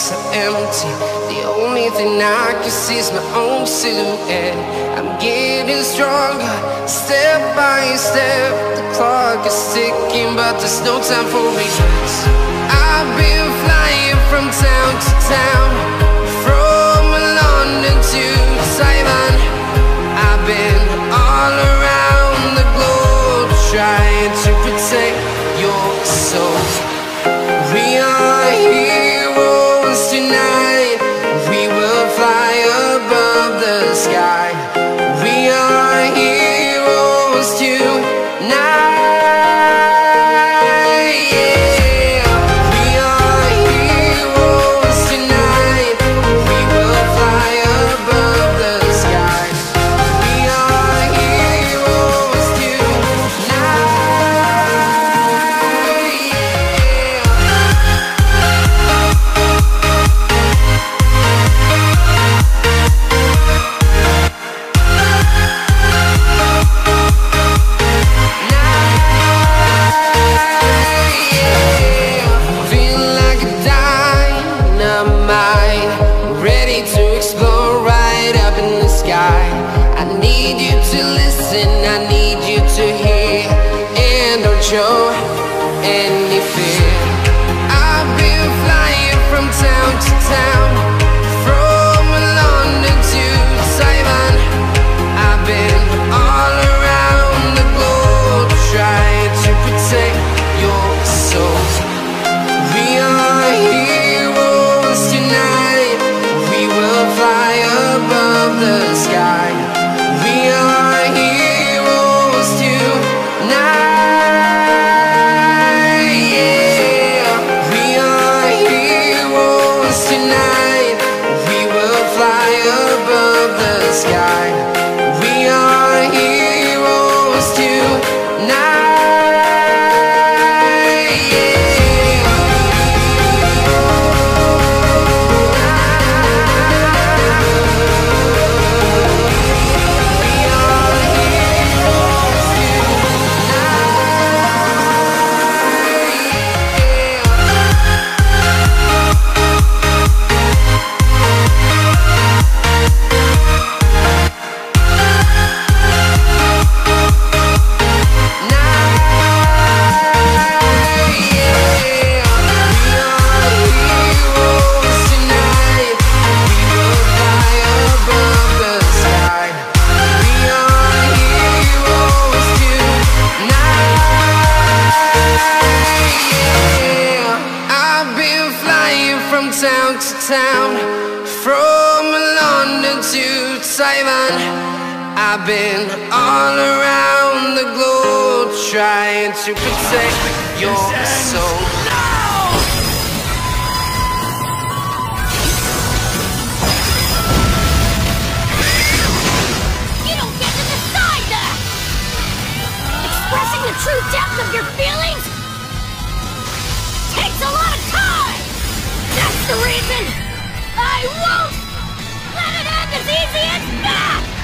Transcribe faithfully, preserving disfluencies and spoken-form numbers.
so empty. The only thing I can see is my own silhouette. I'm getting stronger, step by step. The clock is ticking, but there's no time for regrets. I've been flying from town to town, from London to Taiwan. I've been all around the globe, trying to protect your soul. We are heroes tonight. We will fly above the sky. We are heroes tonight. Show any fear. I've been flying from town to town, from London to Taiwan. I've been all around the globe, trying to protect your soul. We are heroes tonight. We will fly above the sky. We are heroes tonight. Town to town, from London to Taiwan. I've been all around the globe, trying to protect your soul. You don't get to decide that! Expressing the true depth of your feelings takes a lot of time! That's the reason I won't let it end as easy as that!